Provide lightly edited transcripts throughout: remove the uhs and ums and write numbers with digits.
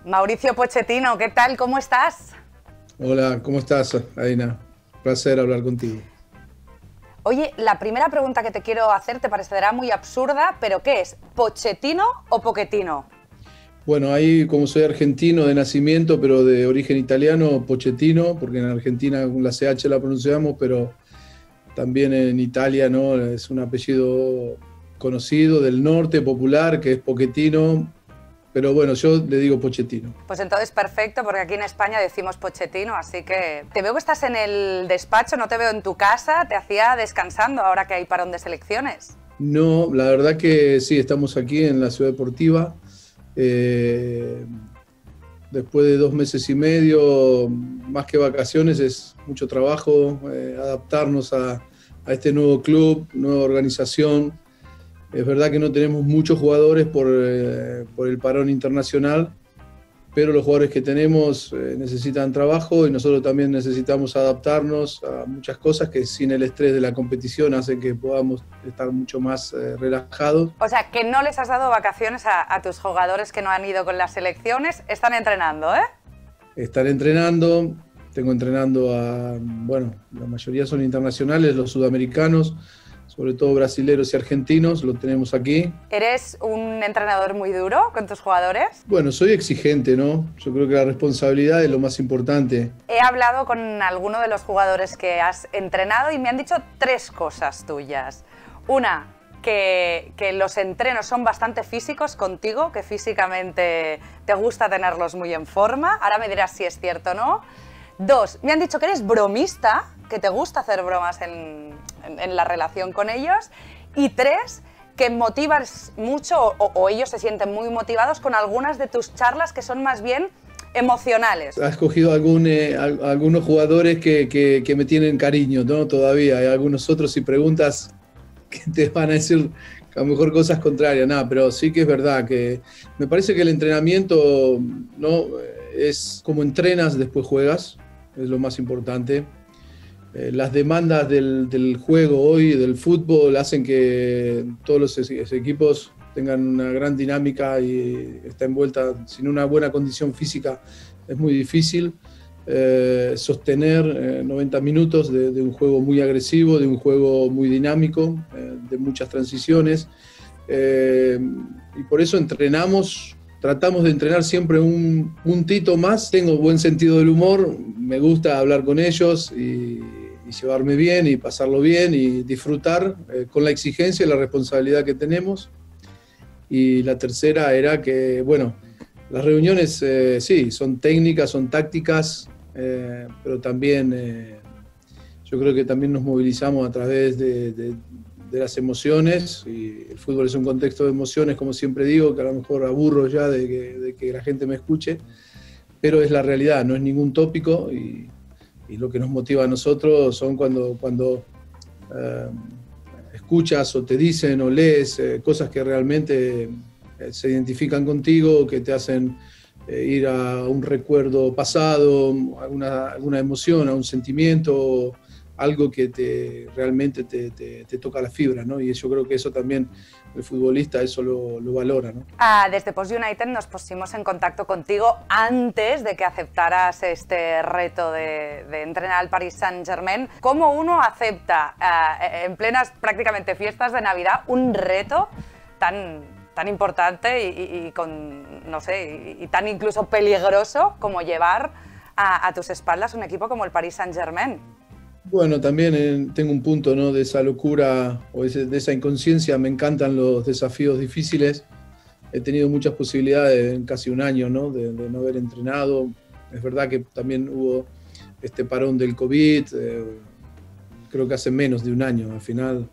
Mauricio Pochettino, ¿qué tal? ¿Cómo estás? Hola, ¿cómo estás, Aina? Placer hablar contigo. Oye, la primera pregunta que te quiero hacer te parecerá muy absurda, pero ¿qué es? ¿Pochettino o Pochettino? Bueno, ahí como soy argentino de nacimiento, pero de origen italiano, Pochettino, porque en Argentina con la CH la pronunciamos, pero también en Italia, ¿no? Es un apellido conocido del norte, popular, que es Pochettino, pero bueno, yo le digo Pochettino. Pues entonces perfecto, porque aquí en España decimos Pochettino, así que te veo que estás en el despacho, no te veo en tu casa, te hacía descansando ahora que hay parón de selecciones. No, la verdad que sí, estamos aquí en la Ciudad Deportiva. Después de 2 meses y medio, más que vacaciones, es mucho trabajo, adaptarnos a este nuevo club, nueva organización. Es verdad que no tenemos muchos jugadores por el parón internacional, pero los jugadores que tenemos necesitan trabajo y nosotros también necesitamos adaptarnos a muchas cosas que sin el estrés de la competición hacen que podamos estar mucho más relajados. O sea, que no les has dado vacaciones a tus jugadores que no han ido con las selecciones, están entrenando, ¿eh? Están entrenando, tengo entrenando bueno, la mayoría son internacionales, los sudamericanos, sobre todo brasileros y argentinos, lo tenemos aquí. ¿Eres un entrenador muy duro con tus jugadores? Bueno, soy exigente, ¿no? Yo creo que la responsabilidad es lo más importante. He hablado con alguno de los jugadores que has entrenado y me han dicho 3 cosas tuyas. Una, que los entrenos son bastante físicos contigo, que físicamente te gusta tenerlos muy en forma. Ahora me dirás si es cierto o no. 2, me han dicho que eres bromista, que te gusta hacer bromas en la relación con ellos. Y 3, que motivas mucho o ellos se sienten muy motivados con algunas de tus charlas que son más bien emocionales. Has cogido algunos jugadores que me tienen cariño, ¿no? Todavía. Hay algunos otros, si preguntas, que te van a decir a lo mejor cosas contrarias. Nada, pero sí que es verdad que me parece que el entrenamiento, ¿no? Es como entrenas, después juegas, es lo más importante. Las demandas del juego hoy, del fútbol, hacen que todos los equipos tengan una gran dinámica y está envuelta sin una buena condición física. Es muy difícil sostener 90 minutos de un juego muy agresivo, de un juego muy dinámico, de muchas transiciones. Y por eso tratamos de entrenar siempre un puntito más. Tengo buen sentido del humor, me gusta hablar con ellos y llevarme bien y pasarlo bien y disfrutar con la exigencia y la responsabilidad que tenemos. Y la tercera era que, bueno, las reuniones sí, son técnicas, son tácticas, pero también yo creo que también nos movilizamos a través de las emociones, y el fútbol es un contexto de emociones, como siempre digo, que a lo mejor aburro ya de que la gente me escuche, pero es la realidad, no es ningún tópico, y lo que nos motiva a nosotros son cuando escuchas o te dicen o lees cosas que realmente se identifican contigo, que te hacen ir a un recuerdo pasado, alguna emoción, a un sentimiento, algo que realmente te toca la fibra, ¿no? Y yo creo que eso también el futbolista eso lo valora, ¿no? Desde Post United nos pusimos en contacto contigo antes de que aceptaras este reto de entrenar al Paris Saint-Germain. ¿Cómo uno acepta en plenas prácticamente fiestas de Navidad un reto tan importante y con, no sé, y tan incluso peligroso como llevar a tus espaldas un equipo como el Paris Saint-Germain? Bueno, también tengo un punto, ¿no? De esa locura o de esa inconsciencia. Me encantan los desafíos difíciles. He tenido muchas posibilidades en casi un año, ¿no? De no haber entrenado. Es verdad que también hubo este parón del COVID, creo que hace menos de un año, al final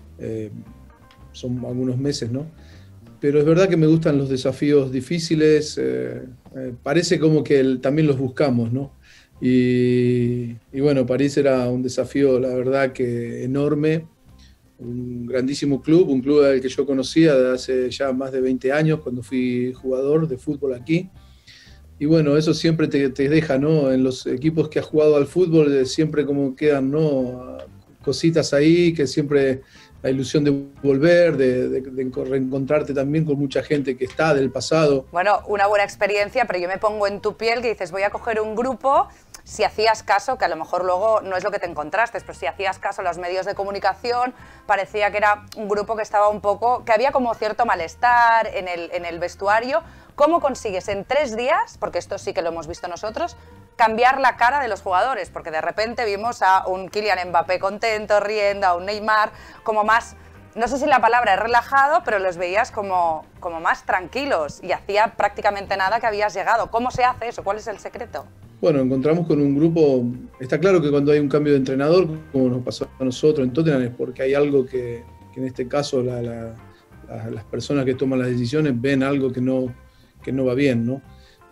son algunos meses, ¿no? Pero es verdad que me gustan los desafíos difíciles, parece como que también los buscamos, ¿no? Y bueno, París era un desafío, la verdad que enorme, un grandísimo club, un club al que yo conocía desde hace ya más de 20 años, cuando fui jugador de fútbol aquí. Y bueno, eso siempre te deja, ¿no? En los equipos que has jugado al fútbol, siempre como quedan, ¿no? Cositas ahí que siempre la ilusión de volver, de reencontrarte también con mucha gente que está del pasado. Bueno, una buena experiencia, pero yo me pongo en tu piel que dices, voy a coger un grupo, si hacías caso, que a lo mejor luego no es lo que te encontraste, pero si hacías caso a los medios de comunicación, parecía que era un grupo que estaba un poco, que había como cierto malestar en el vestuario. ¿Cómo consigues en 3 días, porque esto sí que lo hemos visto nosotros, cambiar la cara de los jugadores? Porque de repente vimos a un Kylian Mbappé contento, riendo, a un Neymar como más, no sé si la palabra es relajado, pero los veías como más tranquilos y hacía prácticamente nada que habías llegado. ¿Cómo se hace eso? ¿Cuál es el secreto? Bueno, encontramos con un grupo, está claro que cuando hay un cambio de entrenador, como nos pasó a nosotros en Tottenham, es porque hay algo que en este caso las personas que toman las decisiones ven algo que no va bien, ¿no?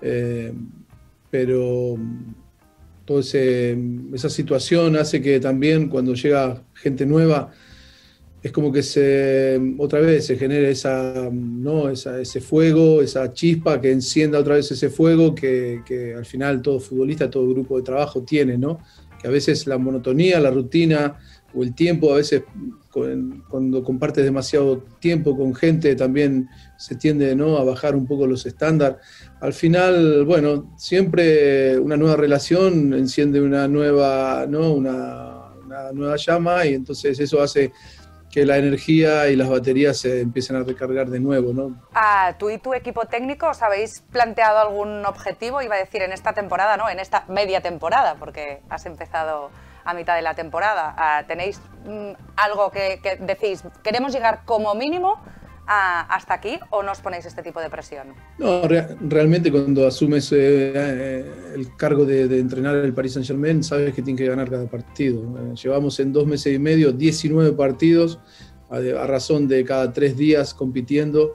Pero toda esa situación hace que también cuando llega gente nueva, es como que otra vez se genere ese fuego, esa chispa que encienda otra vez ese fuego que al final todo futbolista, todo grupo de trabajo tiene, ¿no? Que a veces la monotonía, la rutina o el tiempo, a veces cuando compartes demasiado tiempo con gente también se tiende, ¿no?, a bajar un poco los estándares. Al final, bueno, siempre una nueva relación enciende una nueva llama y entonces eso hace que la energía y las baterías se empiecen a recargar de nuevo, ¿no? ¿Tú y tu equipo técnico os habéis planteado algún objetivo? Iba a decir en esta temporada, ¿no? En esta media temporada, porque has empezado a mitad de la temporada. ¿Tenéis algo que decís, queremos llegar como mínimo hasta aquí, o no os ponéis este tipo de presión? No, realmente cuando asumes el cargo de entrenar el Paris Saint-Germain, sabes que tienes que ganar cada partido. Llevamos en 2 meses y medio 19 partidos, a razón de cada 3 días compitiendo,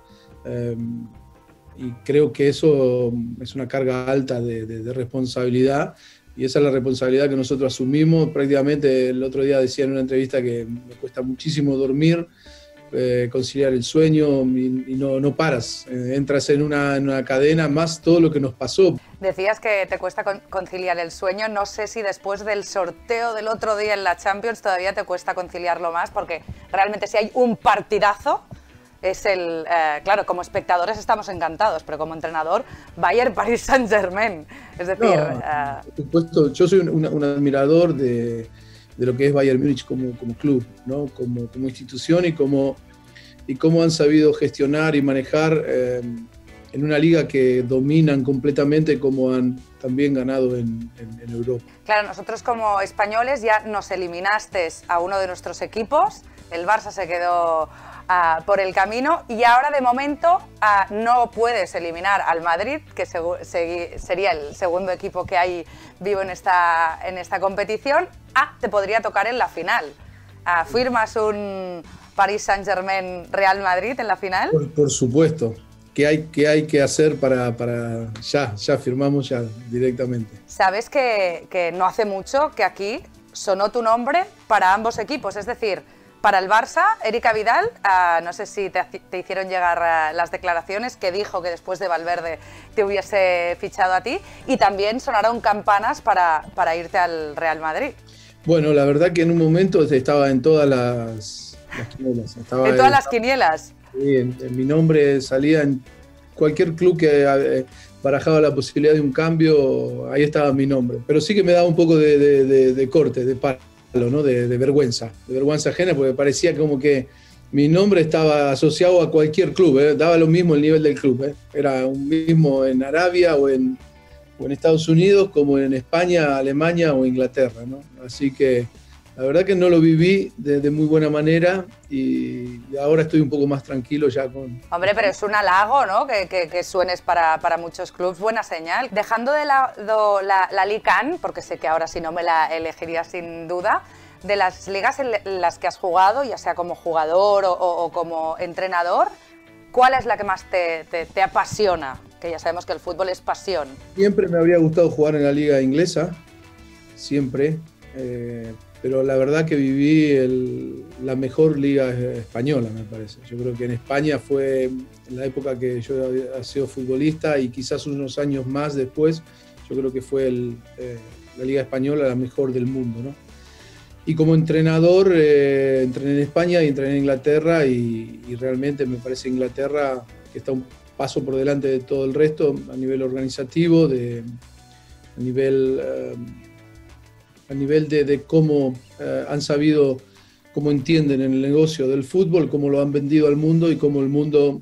y creo que eso es una carga alta de responsabilidad, y esa es la responsabilidad que nosotros asumimos. Prácticamente el otro día decía en una entrevista que me cuesta muchísimo dormir, conciliar el sueño y no paras, entras en una cadena más todo lo que nos pasó. Decías que te cuesta conciliar el sueño, no sé si después del sorteo del otro día en la Champions todavía te cuesta conciliarlo más, porque realmente si hay un partidazo es claro, como espectadores estamos encantados, pero como entrenador, Bayern Paris Saint-Germain, es decir... Por supuesto, yo soy un admirador de lo que es Bayern Múnich como club, ¿no? Como institución y cómo han sabido gestionar y manejar en una liga que dominan completamente, como han también ganado en Europa. Claro, nosotros como españoles ya nos eliminaste a uno de nuestros equipos, el Barça se quedó por el camino y ahora de momento no puedes eliminar al Madrid, que sería el segundo equipo que hay vivo en esta competición. Te podría tocar en la final. ¿Firmas un Paris Saint-Germain-Real Madrid en la final? Por supuesto. ¿Qué hay que hacer para ya firmamos ya directamente? Sabes que no hace mucho que aquí sonó tu nombre para ambos equipos, es decir, para el Barça, Erika Vidal, no sé si te hicieron llegar las declaraciones que dijo que después de Valverde te hubiese fichado a ti, y también sonaron campanas para irte al Real Madrid. Bueno, la verdad que en un momento estaba en todas las quinielas. ¿En todas las quinielas? Sí, en mi nombre salía en cualquier club que barajaba la posibilidad de un cambio, ahí estaba mi nombre. Pero sí que me daba un poco de corte, de palo, ¿no? de vergüenza ajena, porque parecía como que mi nombre estaba asociado a cualquier club, daba lo mismo el nivel del club, era un mismo en Arabia o en Estados Unidos como en España, Alemania o Inglaterra, ¿no? Así que la verdad que no lo viví de muy buena manera y ahora estoy un poco más tranquilo ya con... Hombre, pero es un halago, ¿no? Que suenes para muchos clubes, buena señal. Dejando de lado la Liga 1, porque sé que ahora sí no me la elegiría sin duda, de las ligas en las que has jugado, ya sea como jugador o como entrenador, ¿cuál es la que más te apasiona? Que ya sabemos que el fútbol es pasión. Siempre me habría gustado jugar en la liga inglesa, siempre. Pero la verdad que viví la mejor liga española, me parece. Yo creo que en España fue en la época que yo había sido futbolista y quizás unos años más después, yo creo que fue la liga española la mejor del mundo, ¿no? Y como entrenador, entrené en España y entrené en Inglaterra y realmente me parece Inglaterra que está un paso por delante de todo el resto a nivel organizativo, a nivel de cómo han sabido, cómo entienden el negocio del fútbol, cómo lo han vendido al mundo y cómo el mundo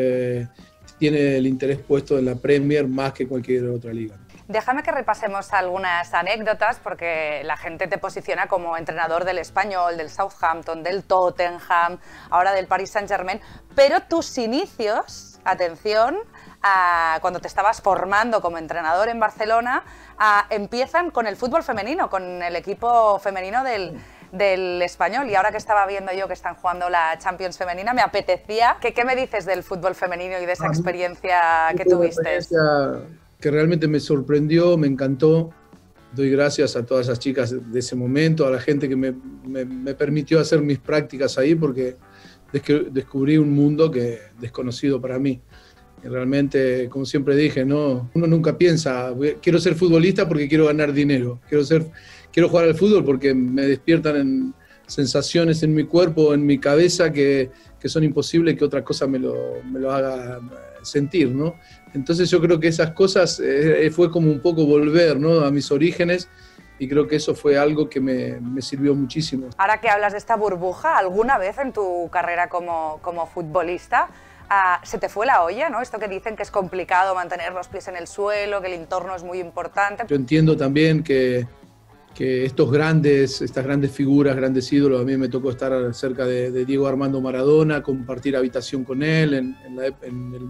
tiene el interés puesto en la Premier más que cualquier otra liga. Déjame que repasemos algunas anécdotas porque la gente te posiciona como entrenador del Español, del Southampton, del Tottenham, ahora del Paris Saint-Germain, pero tus inicios, atención, cuando te estabas formando como entrenador en Barcelona, empiezan con el fútbol femenino, con el equipo femenino del Español, y ahora que estaba viendo yo que están jugando la Champions femenina, me apetecía. ¿Qué me dices del fútbol femenino y de esa experiencia que tuviste? Que realmente me sorprendió, me encantó. Doy gracias a todas esas chicas de ese momento, a la gente que me permitió hacer mis prácticas ahí, porque descubrí un mundo desconocido para mí. Y realmente, como siempre dije, ¿no? Uno nunca piensa, quiero ser futbolista porque quiero ganar dinero, quiero jugar al fútbol porque me despiertan sensaciones en mi cuerpo, en mi cabeza, que son imposibles que otra cosa me lo haga sentir, ¿no? Entonces yo creo que esas cosas fue como un poco volver, ¿no?, a mis orígenes, y creo que eso fue algo que me sirvió muchísimo. Ahora que hablas de esta burbuja, ¿alguna vez en tu carrera como futbolista se te fue la olla, ¿no? Esto que dicen que es complicado mantener los pies en el suelo, que el entorno es muy importante. Yo entiendo también que estas grandes figuras, grandes ídolos, a mí me tocó estar cerca de Diego Armando Maradona, compartir habitación con él en el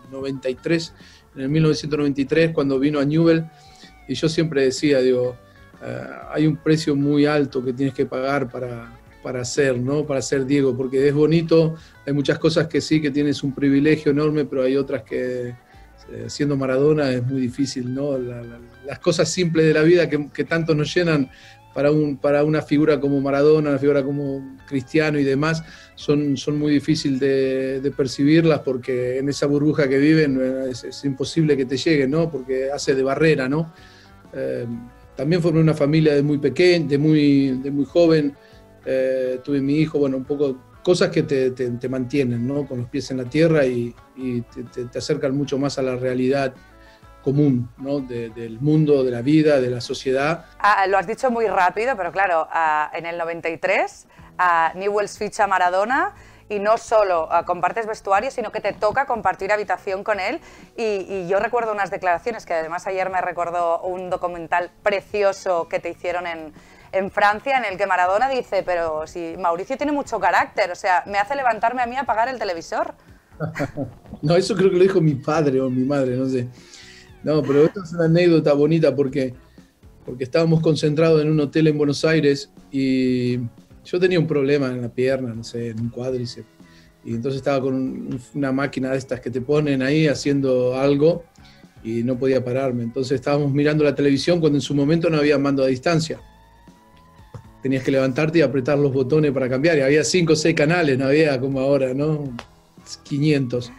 93, en el 1993, cuando vino a Newell's, y yo siempre decía, digo, hay un precio muy alto que tienes que pagar para ser, ¿no?, para ser Diego, porque es bonito, hay muchas cosas que sí, que tienes un privilegio enorme, pero hay otras que siendo Maradona es muy difícil, ¿no? Las cosas simples de la vida que tanto nos llenan para una figura como Maradona, una figura como Cristiano y demás, son muy difíciles de percibirlas, porque en esa burbuja que viven es imposible que te lleguen, ¿no?, porque hace de barrera, ¿no? También formé una familia de muy pequeña, de muy joven, tuve mi hijo, bueno, un poco cosas que te mantienen, ¿no?, con los pies en la tierra y te acercan mucho más a la realidad común, ¿no?, del mundo, de la vida, de la sociedad. Lo has dicho muy rápido, pero claro, en el 93 Newell's ficha a Maradona y no solo compartes vestuario, sino que te toca compartir habitación con él. Y yo recuerdo unas declaraciones que además ayer me recordó un documental precioso que te hicieron en Francia, en el que Maradona dice, pero si Mauricio tiene mucho carácter, o sea, me hace levantarme a mí a apagar el televisor. No, eso creo que lo dijo mi padre o mi madre, no sé. No, pero esto es una anécdota bonita porque estábamos concentrados en un hotel en Buenos Aires y yo tenía un problema en la pierna, no sé, en un cuádriceps. Y entonces estaba con una máquina de estas que te ponen ahí haciendo algo y no podía pararme. Entonces estábamos mirando la televisión cuando en su momento no había mando a distancia. Tenías que levantarte y apretar los botones para cambiar. Y había 5 o 6 canales, no había como ahora, ¿no? 500.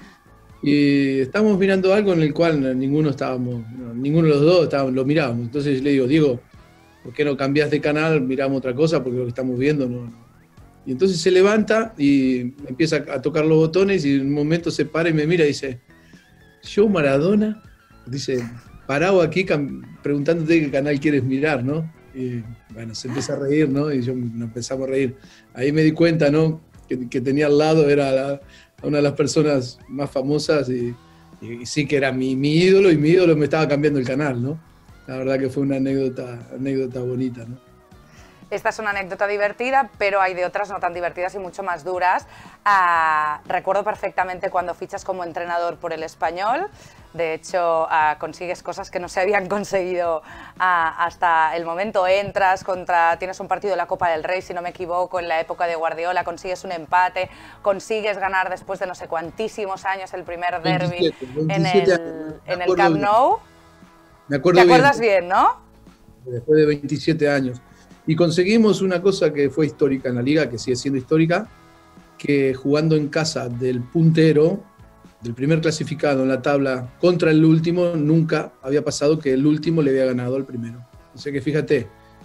Y estábamos mirando algo en el cual ninguno de los dos lo mirábamos. Entonces le digo, Diego, ¿por qué no cambias de canal? Miramos otra cosa porque lo que estamos viendo no. Y entonces se levanta y empieza a tocar los botones y en un momento se para y me mira y dice, yo Maradona, dice, parado aquí preguntándote qué canal quieres mirar, ¿no? Y bueno, se empieza a reír, ¿no? Y yo nos empezamos a reír. Ahí me di cuenta, ¿no?, que tenía al lado, era una de las personas más famosas y sí que era mi ídolo, y mi ídolo me estaba cambiando el canal, ¿no? La verdad que fue una anécdota bonita, ¿no? Esta es una anécdota divertida, pero hay de otras no tan divertidas y mucho más duras. Recuerdo perfectamente cuando fichas como entrenador por el Español. De hecho, consigues cosas que no se habían conseguido hasta el momento. Tienes un partido de la Copa del Rey, si no me equivoco, en la época de Guardiola, consigues un empate, consigues ganar después de no sé cuantísimos años el primer derbi en el Camp Nou. Me acuerdo. ¿Te acuerdas bien, no? Después de 27 años. Y conseguimos una cosa que fue histórica en la liga, que sigue siendo histórica, que jugando en casa del puntero, del primer clasificado en la tabla contra el último, nunca había pasado que el último le había ganado al primero. O sea que fíjate,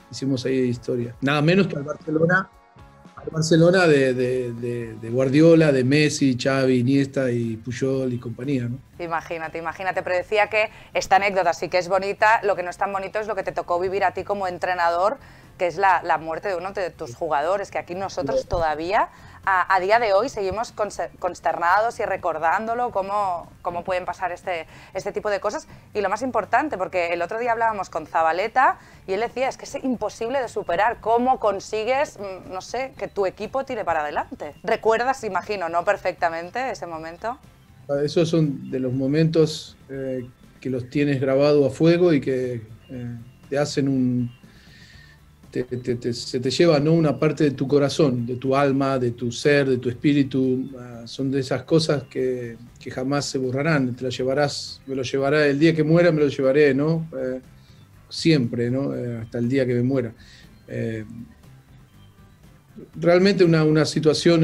hicimos ahí historia. Nada menos que al Barcelona de Guardiola, de Messi, Xavi, Iniesta y Puyol y compañía, ¿no? Imagínate, imagínate, pero decía que esta anécdota sí que es bonita, lo que no es tan bonito es lo que te tocó vivir a ti como entrenador, que es la muerte de uno de tus jugadores, que aquí nosotros todavía, a día de hoy, seguimos consternados y recordándolo, cómo pueden pasar este tipo de cosas. Y lo más importante, porque el otro día hablábamos con Zabaleta y él decía, es que es imposible de superar, cómo consigues, no sé, que tu equipo tire para adelante. ¿Recuerdas, imagino, no perfectamente, ese momento? Esos son de los momentos que los tienes grabado a fuego y que te hacen se te lleva, ¿no?, una parte de tu corazón, de tu alma, de tu ser, de tu espíritu. Son de esas cosas que jamás se borrarán. Te las llevarás, me lo llevará el día que muera, me lo llevaré, ¿no? Siempre, ¿no? Hasta el día que me muera. Realmente una situación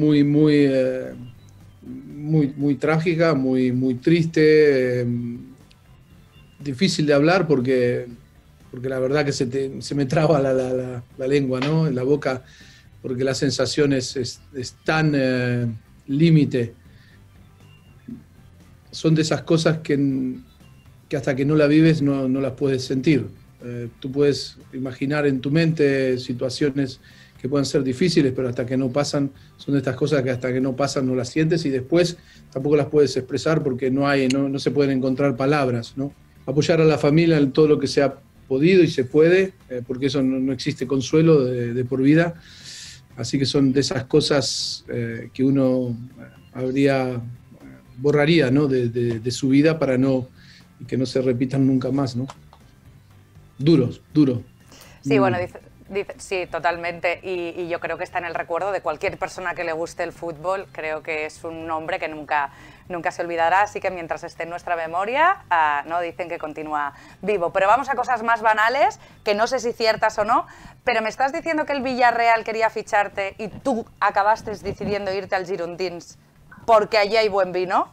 muy trágica, muy triste, difícil de hablar porque la verdad que se me traba la lengua, ¿no?, en la boca, porque la sensación es tan límite. Son de esas cosas que hasta que no la vives no las puedes sentir. Tú puedes imaginar en tu mente situaciones que pueden ser difíciles, pero hasta que no pasan, son de estas cosas que hasta que no pasan no las sientes y después tampoco las puedes expresar porque no se pueden encontrar palabras, ¿no? Apoyar a la familia en todo lo que sea podido y se puede, porque eso no existe consuelo de por vida. Así que son de esas cosas que uno borraría, ¿no?, de su vida para que no se repitan nunca más, ¿no? Duro. Sí, bueno, sí, totalmente. Y yo creo que está en el recuerdo de cualquier persona que le guste el fútbol. Creo que es un nombre que nunca se olvidará, así que mientras esté en nuestra memoria, no dicen que continúa vivo. Pero vamos a cosas más banales, que no sé si ciertas o no, pero me estás diciendo que el Villarreal quería ficharte y tú acabaste decidiendo irte al Girondins porque allí hay buen vino.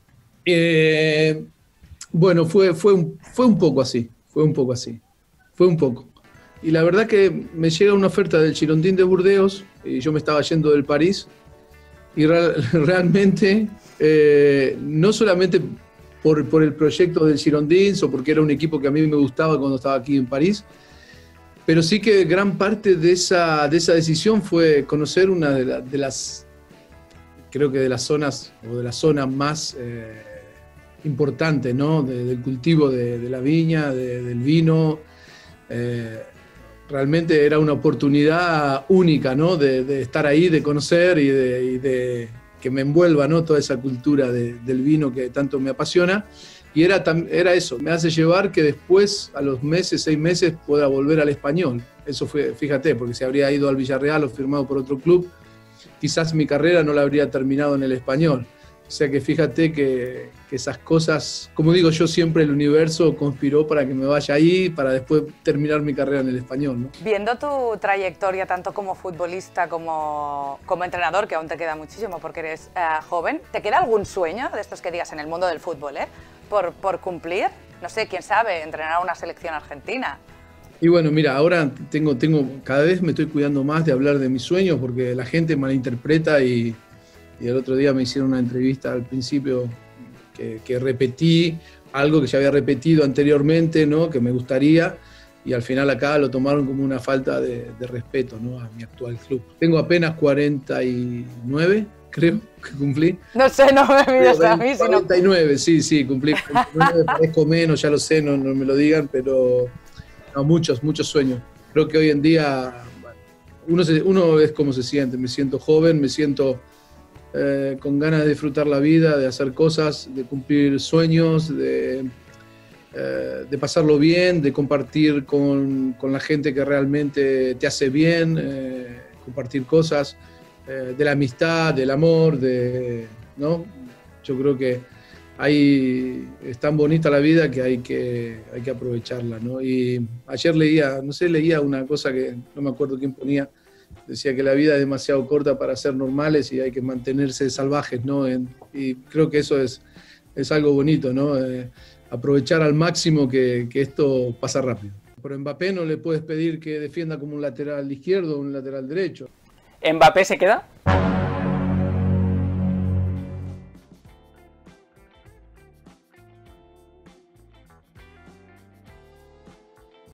Bueno, fue un poco así. Y la verdad que me llega una oferta del Girondins de Burdeos y yo me estaba yendo del París y realmente no solamente por el proyecto del Girondins o porque era un equipo que a mí me gustaba cuando estaba aquí en París, pero sí que gran parte de esa decisión fue conocer una de las zonas o de la zona más importante, ¿no?, del cultivo de la viña, del vino. Realmente era una oportunidad única, ¿no?, de estar ahí, de conocer y de que me envuelva, ¿no?, toda esa cultura del vino que tanto me apasiona. Y era eso, me hace llevar que después, a los 6 meses, pueda volver al Español. Eso fue, fíjate, porque si habría ido al Villarreal o firmado por otro club, quizás mi carrera no la habría terminado en el Español. O sea que fíjate que esas cosas, como digo yo siempre, el universo conspiró para que me vaya ahí, para después terminar mi carrera en el Español, ¿no? Viendo tu trayectoria tanto como futbolista como entrenador, que aún te queda muchísimo porque eres joven, ¿te queda algún sueño de estos que digas en el mundo del fútbol, por cumplir? No sé, quién sabe, entrenar a una selección argentina. Y bueno, mira, ahora cada vez me estoy cuidando más de hablar de mis sueños porque la gente malinterpreta y el otro día me hicieron una entrevista al principio que repetí algo que ya había repetido anteriormente, ¿no?, que me gustaría, y al final acá lo tomaron como una falta de respeto, ¿no?, a mi actual club. Tengo apenas 49, creo que cumplí. No sé, no me mires a mí, sino... 49, sí, cumplí 49, parezco menos, ya lo sé, no me lo digan, pero no, muchos sueños. Creo que hoy en día uno es como se siente, me siento joven, me siento con ganas de disfrutar la vida, de hacer cosas, de cumplir sueños, de pasarlo bien, de compartir con la gente que realmente te hace bien, compartir cosas, de la amistad, del amor, ¿no? Yo creo que es tan bonita la vida que hay que aprovecharla, ¿no? Y ayer leía una cosa que no me acuerdo quién ponía. Decía que la vida es demasiado corta para ser normales y hay que mantenerse salvajes, ¿no? Y creo que eso es algo bonito, ¿no? Aprovechar al máximo que esto pasa rápido. pero Mbappé no le puedes pedir que defienda como un lateral izquierdo o un lateral derecho. ¿Mbappé se queda?